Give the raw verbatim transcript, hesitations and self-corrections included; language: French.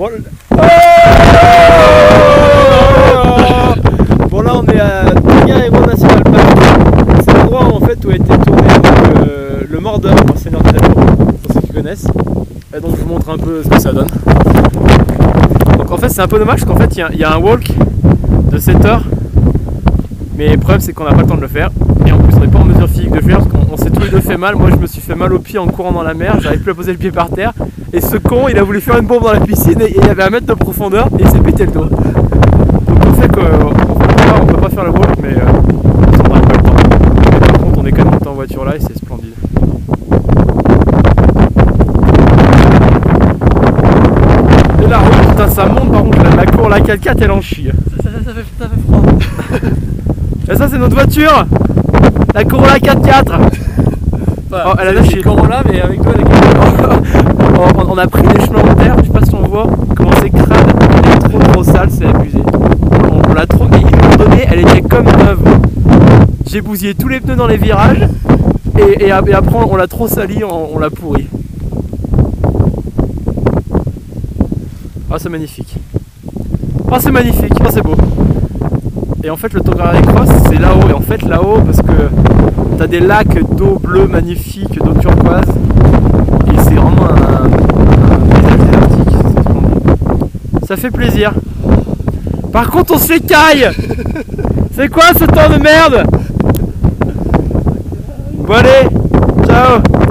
Bon, bon là on est à Tonga Aero National Park. C'est l'endroit en fait où a été tourné donc, euh, le Mordor par Seigneur des Anneaux, pour ceux qui connaissent. Et donc je vous montre un peu ce que ça donne. Donc en fait c'est un peu dommage parce qu'en fait il y, y a un walk de sept heures. Mais le problème c'est qu'on n'a pas le temps de le faire. Et en plus on n'est pas en mesure physique de le faire parce qu'on s'est tous les deux fait mal. Moi je me suis fait mal au pied en courant dans la mer, j'arrive plus à poser le pied par terre. Et ce con il a voulu faire une bombe dans la piscine et il y avait un mètre de profondeur et il s'est pété le dos. Donc on fait qu'on ne peut pas faire le walk mais euh, on n'a pas le temps. Mais par contre on est quand même monté en voiture là et c'est splendide. Et la route, putain ça monte par contre, la, la cour, la quatre quatre elle en chie. Ça, ça, ça, fait, ça fait froid. Et ça c'est notre voiture, la Corolla quatre quatre. Enfin, oh, elle a lâché. Corolla mais avec toi elle est on, on a pris des chemins en terre, je sais pas si on voit comment c'est crade, elle est trop trop sale, c'est abusé. On, on l'a trop, et ils m'ont donné, elle était comme neuve. J'ai bousillé tous les pneus dans les virages et, et, et après on l'a trop sali, on, on l'a pourri. Ah c'est magnifique. Ah c'est magnifique, ah c'est beau. Et en fait le Tonga Cross c'est là-haut, et en fait là-haut parce que t'as des lacs d'eau bleue magnifique, d'eau turquoise, et c'est vraiment un, un paysage désertique, c'est splendide. Ça fait plaisir. Par contre on se fait caille. C'est quoi ce temps de merde? Bon allez, ciao.